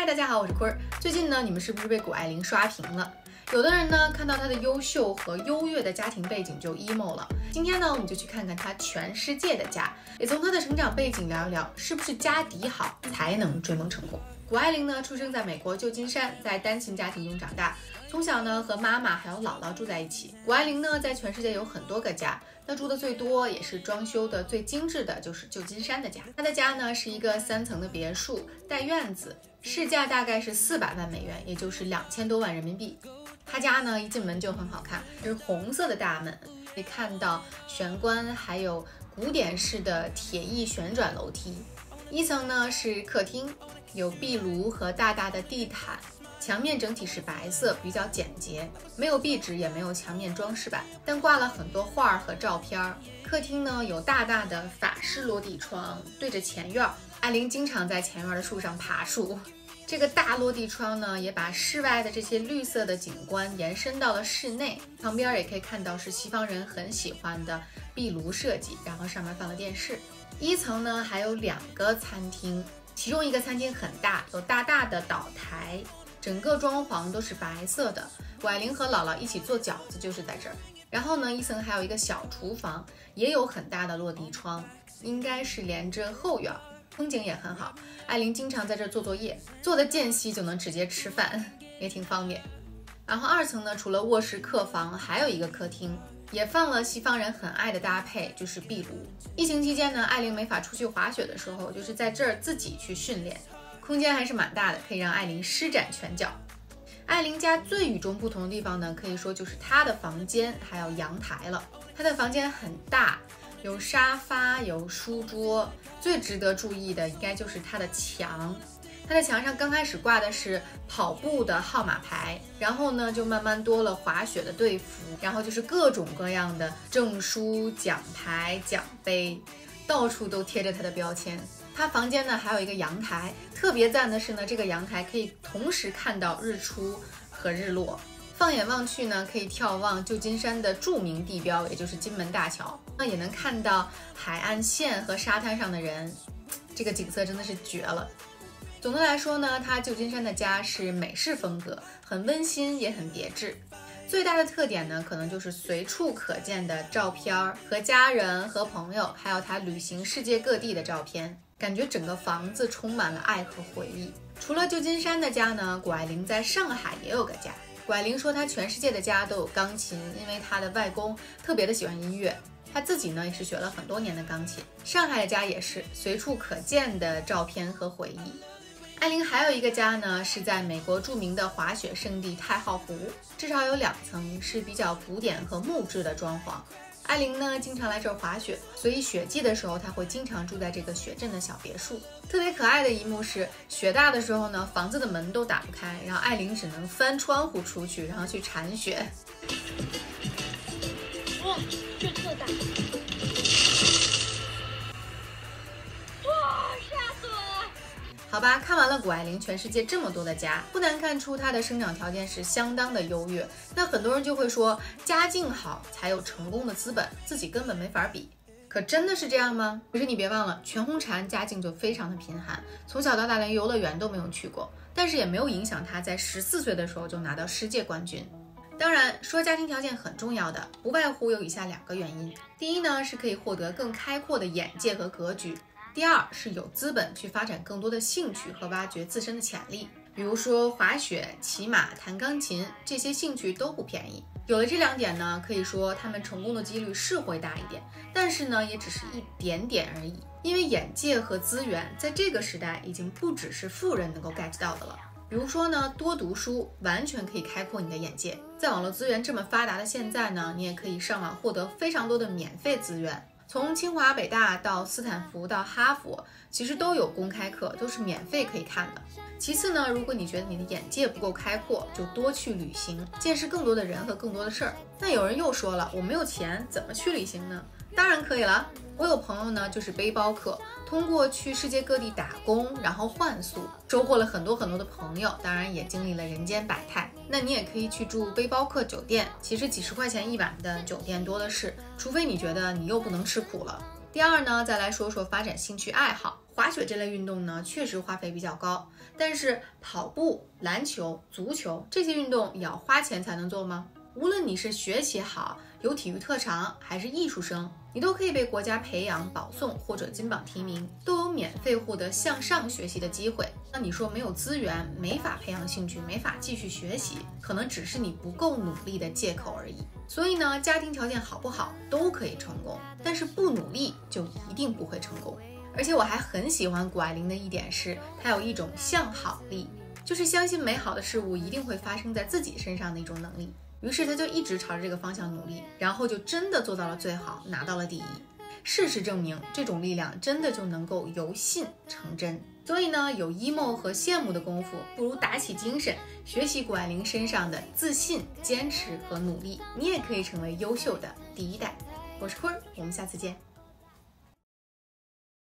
嗨，大家好，我是坤儿。最近呢，你们是不是被谷爱凌刷屏了？有的人呢，看到她的优秀和优越的家庭背景就 emo 了。今天呢，我们就去看看她全世界的家，也从她的成长背景聊一聊，是不是家底好才能追梦成功。谷爱凌呢，出生在美国旧金山，在单亲家庭中长大，从小呢和妈妈还有姥姥住在一起。谷爱凌呢，在全世界有很多个家，那住的最多也是装修的最精致的，就是旧金山的家。她的家呢是一个3层的别墅，带院子，市价大概是400万美元，也就是2000多万人民币。他家呢一进门就很好看，是红色的大门，可以看到玄关，还有古典式的铁艺旋转楼梯。1层呢是客厅，有壁炉和大大的地毯，墙面整体是白色，比较简洁，没有壁纸，也没有墙面装饰板，但挂了很多画和照片。客厅呢有大大的法式落地窗，对着前院。爱凌经常在前院的树上爬树。这个大落地窗呢，也把室外的这些绿色的景观延伸到了室内。旁边也可以看到是西方人很喜欢的壁炉设计，然后上面放了电视。1层呢还有2个餐厅，其中一个餐厅很大，有大大的岛台，整个装潢都是白色的。谷爱凌和姥姥一起做饺子就是在这儿。然后呢，1层还有一个小厨房，也有很大的落地窗，应该是连着后院。风景也很好，爱凌经常在这做作业，做的间隙就能直接吃饭，也挺方便。然后2层呢，除了卧室、客房，还有一个客厅，也放了西方人很爱的搭配，就是壁炉。疫情期间呢，爱凌没法出去滑雪的时候，就是在这儿自己去训练，空间还是蛮大的，可以让爱凌施展拳脚。爱凌家最与众不同的地方呢，可以说就是她的房间还有阳台了。她的房间很大，有沙发，有书桌，最值得注意的应该就是它的墙。它的墙上刚开始挂的是跑步的号码牌，然后呢就慢慢多了滑雪的队服，然后就是各种各样的证书、奖牌、奖杯，到处都贴着它的标签。它房间呢还有一个阳台，特别赞的是呢，这个阳台可以同时看到日出和日落。放眼望去呢，可以眺望旧金山的著名地标，也就是金门大桥，那也能看到海岸线和沙滩上的人，这个景色真的是绝了。总的来说呢，它旧金山的家是美式风格，很温馨也很别致。最大的特点呢，可能就是随处可见的照片和家人和朋友，还有他旅行世界各地的照片，感觉整个房子充满了爱和回忆。除了旧金山的家呢，谷爱凌在上海也有个家。谷爱凌说她全世界的家都有钢琴，因为她的外公特别的喜欢音乐，她自己呢也是学了很多年的钢琴。上海的家也是随处可见的照片和回忆。爱凌还有一个家呢，是在美国著名的滑雪胜地太浩湖，至少有2层，是比较古典和木质的装潢。爱凌呢经常来这儿滑雪，所以雪季的时候她会经常住在这个雪镇的小别墅。特别可爱的一幕是，雪大的时候呢，房子的门都打不开，然后爱凌只能翻窗户出去，然后去铲雪。 哇，雪特大！ 好吧，看完了谷爱凌全世界这么多的家，不难看出她的生长条件是相当的优越。那很多人就会说，家境好才有成功的资本，自己根本没法比。可真的是这样吗？可是你别忘了，全红婵家境就非常的贫寒，从小到大连游乐园都没有去过，但是也没有影响她在14岁的时候就拿到世界冠军。当然，说家庭条件很重要的，不外乎有以下2个原因。第一呢，是可以获得更开阔的眼界和格局。第2是有资本去发展更多的兴趣和挖掘自身的潜力，比如说滑雪、骑马、弹钢琴，这些兴趣都不便宜。有了这2点呢，可以说他们成功的几率是会大一点，但是呢，也只是一点点而已。因为眼界和资源在这个时代已经不只是富人能够 get 到的了。比如说呢，多读书完全可以开阔你的眼界。在网络资源这么发达的现在呢，你也可以上网获得非常多的免费资源。从清华、北大到斯坦福到哈佛，其实都有公开课，都是免费可以看的。其次呢，如果你觉得你的眼界不够开阔，就多去旅行，见识更多的人和更多的事儿。那有人又说了，我没有钱，怎么去旅行呢？当然可以了。我有朋友呢，就是背包客，通过去世界各地打工，然后换宿，收获了很多的朋友，当然也经历了人间百态。那你也可以去住背包客酒店，其实几十块钱一晚的酒店多的是，除非你觉得你又不能吃苦了。 第二呢，再来说说发展兴趣爱好。滑雪这类运动呢，确实花费比较高，但是跑步、篮球、足球这些运动也要花钱才能做吗？无论你是学习好、有体育特长，还是艺术生，你都可以被国家培养、保送或者金榜题名，都有免费获得向上学习的机会。那你说没有资源，没法培养兴趣，没法继续学习，可能只是你不够努力的借口而已。所以呢，家庭条件好不好都可以成功，但是不努力就一定不会成功。而且我还很喜欢谷爱凌的一点是，她有一种向好力，就是相信美好的事物一定会发生在自己身上的一种能力。于是她就一直朝着这个方向努力，然后就真的做到了最好，拿到了第一。事实证明，这种力量真的就能够由信成真。所以呢，有 emo 和羡慕的功夫，不如打起精神，学习谷爱凌身上的自信、坚持和努力，你也可以成为优秀的第一代。我是坤儿，我们下次见。